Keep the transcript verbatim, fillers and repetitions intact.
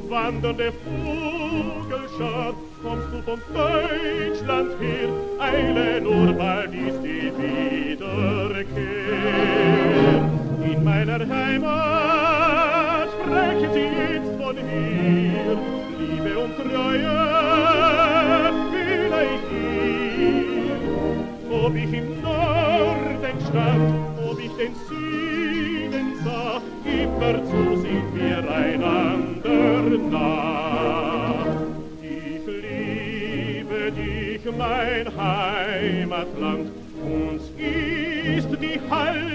wandernde Vogelschar, kommst du von Deutschland her, eile nur, bald ist die Wiederkehr. In meiner Heimat sprechen sie jetzt von mir, Liebe und Treue will ich dir. Ob ich im Norden stand, ob ich den Süden sah, immerzu sind wir einander nah. Ich liebe dich, mein Heimatland, uns ist die Heimat